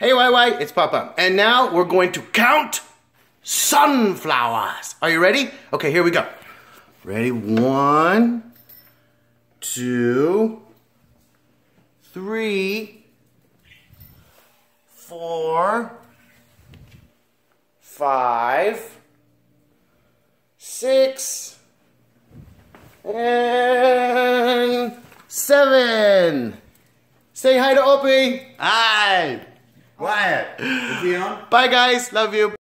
Hey, YY, it's Papa. And now we're going to count sunflowers. Are you ready? Okay, here we go. Ready? 1, 2, 3, 4, 5, 6, and 7. Say hi to Opie. Hi. Quiet. Is he on? Bye, guys. Love you.